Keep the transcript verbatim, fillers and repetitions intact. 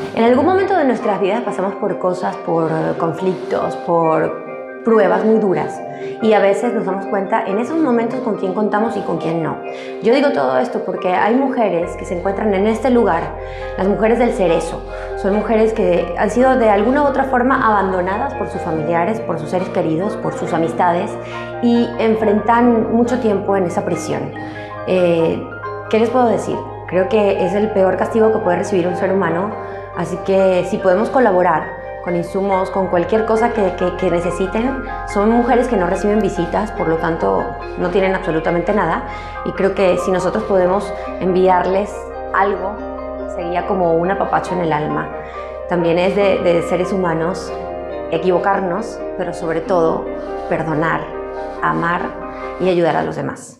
En algún momento de nuestras vidas pasamos por cosas, por conflictos, por pruebas muy duras y a veces nos damos cuenta en esos momentos con quién contamos y con quién no. Yo digo todo esto porque hay mujeres que se encuentran en este lugar, las mujeres del cerezo. Son mujeres que han sido de alguna u otra forma abandonadas por sus familiares, por sus seres queridos, por sus amistades y enfrentan mucho tiempo en esa prisión. Eh, ¿Qué les puedo decir? Creo que es el peor castigo que puede recibir un ser humano, así que si podemos colaborar con insumos, con cualquier cosa que, que, que necesiten. Son mujeres que no reciben visitas, por lo tanto no tienen absolutamente nada, y creo que si nosotros podemos enviarles algo, sería como un apapacho en el alma. También es de, de seres humanos equivocarnos, pero sobre todo perdonar, amar y ayudar a los demás.